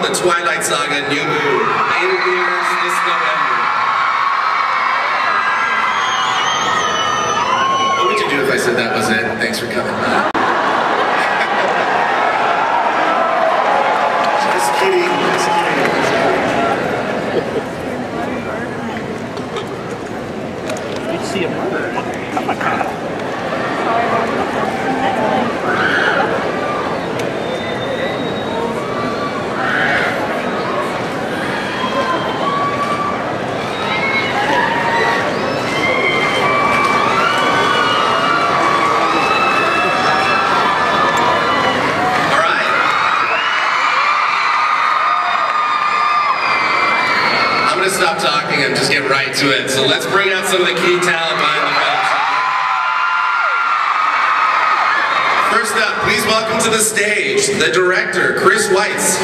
called the Twilight Saga New Moon. In theaters this November. What would you do if I said that was it? Thanks for coming. Just kidding. Just kidding. Did you see a murder? Oh my God. Stop talking and just get right to it. So let's bring out some of the key talent behind the film. First up, please welcome to the stage the director, Chris Weitz.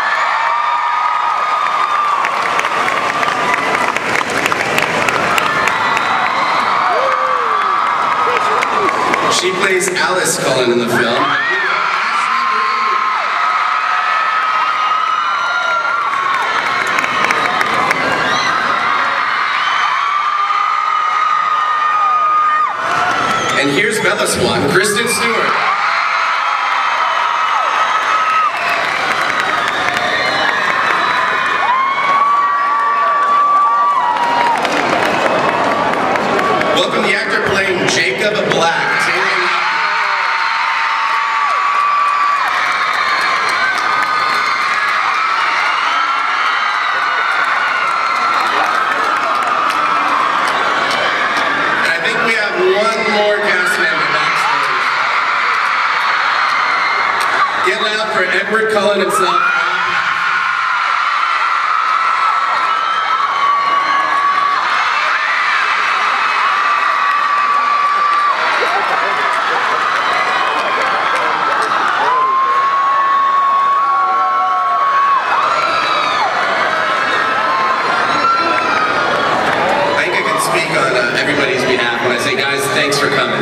She plays Alice Cullen in the film. And here's Bella Swan, Kristen Stewart. Welcome the actor playing Jacob Black. Get loud for Edward Cullen himself. I think I can speak on everybody's behalf when I say, guys, thanks for coming.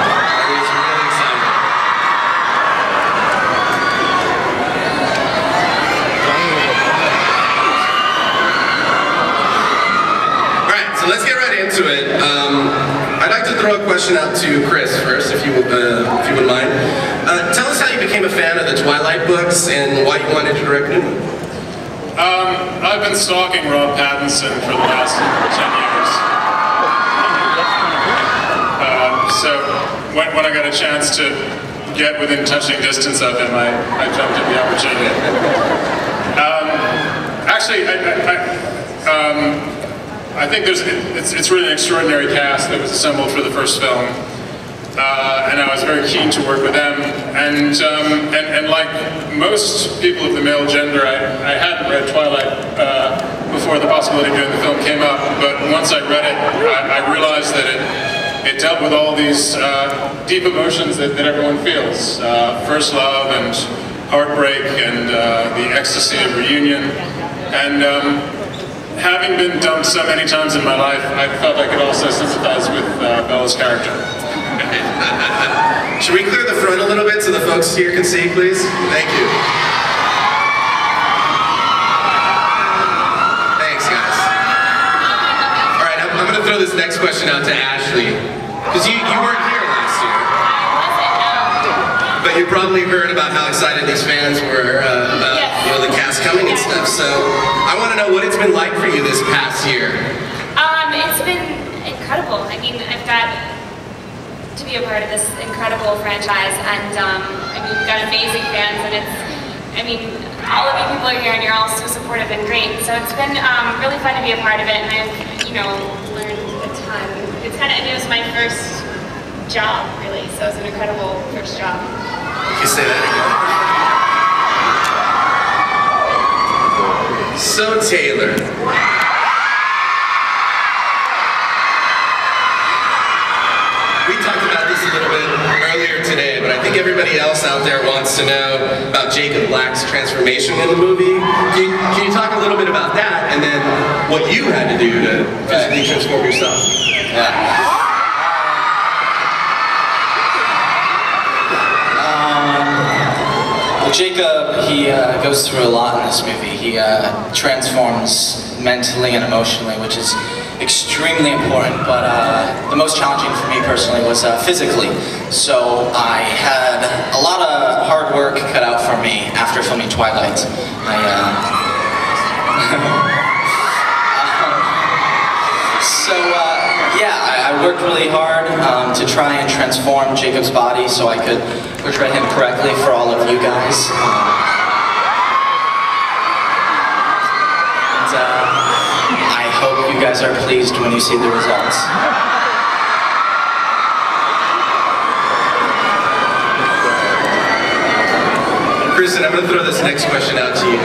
I'd like to throw a question out to Chris first, if you would mind. Tell us how you became a fan of the Twilight books and why you wanted to direct it. I've been stalking Rob Pattinson for the last 10 years. So when I got a chance to get within touching distance of him, I jumped at the opportunity. Actually, I think it's really an extraordinary cast that was assembled for the first film, and I was very keen to work with them. And like most people of the male gender, I hadn't read Twilight before the possibility of doing the film came up. But once I read it, I realized that it dealt with all these deep emotions that everyone feels: first love and heartbreak, and the ecstasy of reunion, and. Having been dumped so many times in my life, I felt I could also sympathize with Bella's character. Should we clear the front a little bit so the folks here can see, please? Thank you. Thanks, guys. All right, I'm going to throw this next question out to Ashley, because you weren't here last year. But you probably heard about how excited these fans were about the cast coming and stuff. So I want to know what it's been like for you this past year. It's been incredible. I mean, I've got to be a part of this incredible franchise, and I mean, we've got amazing fans, and all of you people are here, and you're all so supportive and great. So it's been really fun to be a part of it, and I've learned a ton. It was my first job, really. So it's an incredible first job. You say that again. So Taylor, we talked about this a little bit earlier today, but I think everybody else out there wants to know about Jacob Black's transformation in the movie. Can you talk a little bit about that, and then what you had to do to physically transform yourself? Yeah. Well, Jacob, he goes through a lot in this movie. He transforms mentally and emotionally, which is extremely important, but the most challenging for me personally was physically. So I had a lot of hard work cut out for me after filming Twilight. I worked really hard to try and transform Jacob's body so I could portray him correctly for all of you guys. I hope you guys are pleased when you see the results. Kristen, I'm going to throw this next question out to you.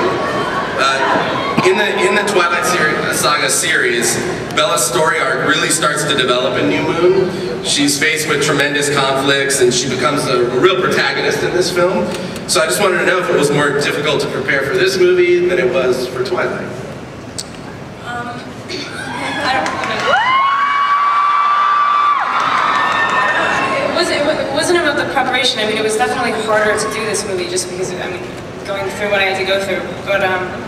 In the Twilight Saga series, Bella's story arc really starts to develop in New Moon. She's faced with tremendous conflicts and she becomes a real protagonist in this film. So I just wanted to know if it was more difficult to prepare for this movie than it was for Twilight. It wasn't about the preparation. I mean, it was definitely harder to do this movie just because, I mean, going through what I had to go through. But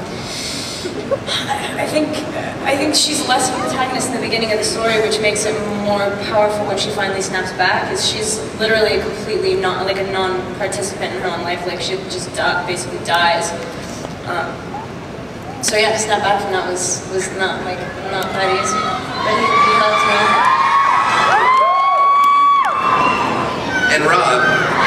I think she's less of a protagonist in the beginning of the story, which makes it more powerful when she finally snaps back. Is she's literally completely not like a non-participant in her own life. Like she just basically dies. So yeah, to snap back from that was not that easy. But he helped me. And Rob,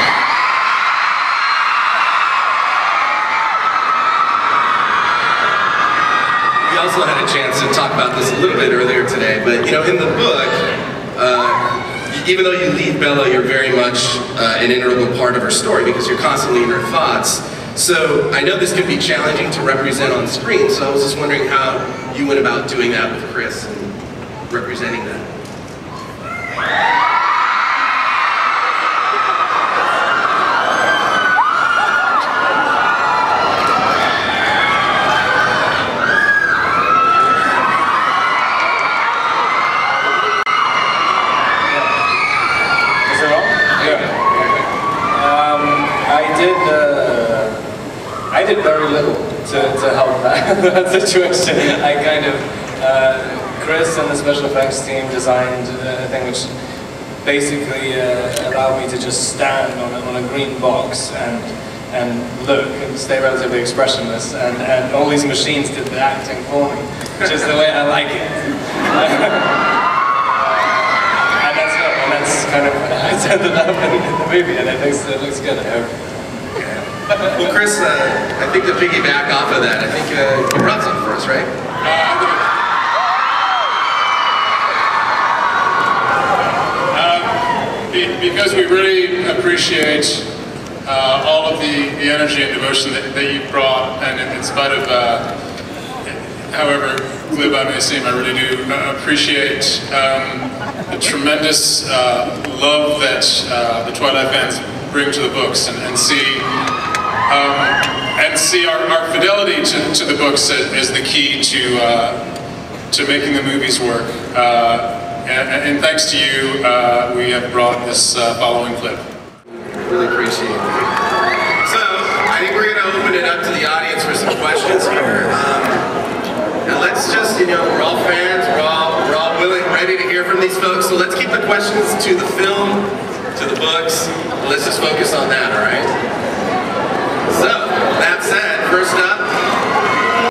we also had a chance to talk about this a little bit earlier today, but you know, in the book, even though you lead Bella, you're very much an integral part of her story because you're constantly in her thoughts. So I know this can be challenging to represent on screen, so I was just wondering how you went about doing that with Chris and representing that. I did very little to help that situation. I kind of, Chris and the special effects team designed a thing which basically allowed me to just stand on a green box and look and stay relatively expressionless, and all these machines did the acting for me, which is the way I like it. and that's kind of I set it up in the movie, and it looks good, I hope. Well, Chris, I think to piggyback off of that, I think you brought something for us, right? Because we really appreciate all of the energy and devotion that you brought, and in spite of however glib I may seem, I really do appreciate the tremendous love that the Twilight fans bring to the books, and see our fidelity to the books as the key to making the movies work. And thanks to you, we have brought this following clip. Really appreciate it. So, I think we're going to open it up to the audience for some questions here. And let's just, you know, we're all fans, we're all willing, ready to hear from these folks, so let's keep the questions to the film, to the books. Let's just focus on that, all right? So, that said, first up,